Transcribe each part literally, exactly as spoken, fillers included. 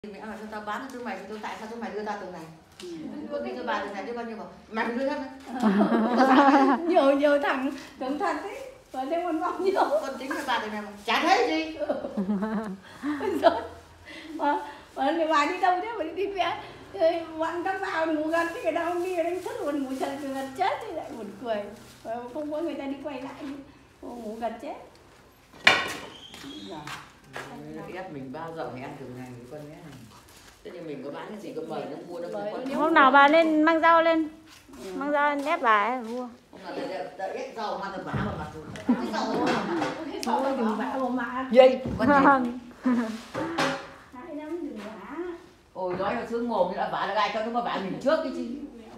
Mẹ bảo cho tao bán cho chúng mày, tôi tại sao chúng mày đưa tao từng này? Tôi đi cho bà từng này chứ bao nhiêu mà mày đưa hết. Nhiều nhiều thằng tưởng thật ấy, và thêm con bao nhiêu? Con tính với bà từng này mà chả thấy gì. Mà mà bà đi đâu chứ? Bà đi vẽ. Bạn các vào ngủ gần thì người ta không đi đánh thức còn ngủ thật gần chết thì lại buồn cười. Và không có người ta đi quay lại ngủ gần chết. Ép mình bao giờ phải ăn từng này con nhé. Tất nhiên mình có bán cái gì có mời nó mua nó không có. Hôm nào bà lên mang rau lên, ừ. mang rau lên ép bà ấy mua. Hôm nào đợi ép rau mang được vả vào mặt rồi. Cái rau thôi đừng vả vào mặt. Gì? Con gì? Hai năm đừng vả. Ôi nói nó sướng mồm đã vả là gai cho nó mà vả mình trước cái chứ.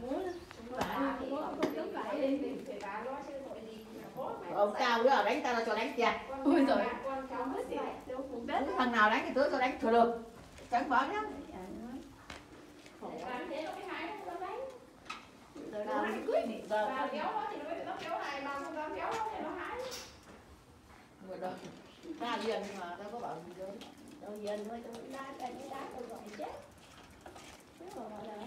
Ông tao nữa đánh tao là cho đánh kẹt. Ôi giời. Thằng nào đánh thì tớ cho đánh thừa được. Chẳng báo nhá. Giờ nào mình cưới thì giờ bà kéo nó thì nó mới nó kéo này, bà không dám kéo nó thì nó hái. Người đâu. Ta điền mà tao có bảo gì đâu. Đâu điền thôi, tôi đá cái đá tôi gọi chết. Thế mà gọi là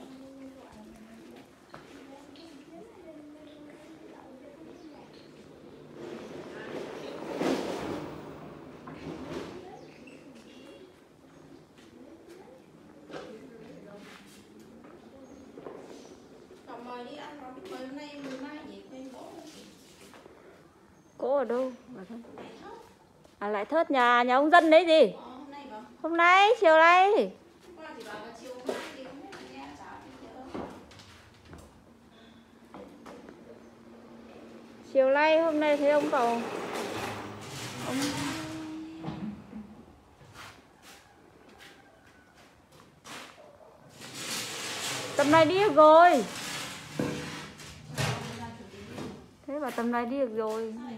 Cô ở đâu? À lại Thớt nhà nhà ông Dân đấy gì? Hôm nay chiều nay. Chiều nay hôm nay thấy ông bảo ông tầm này đi được rồi. Thế bảo tầm này đi được rồi.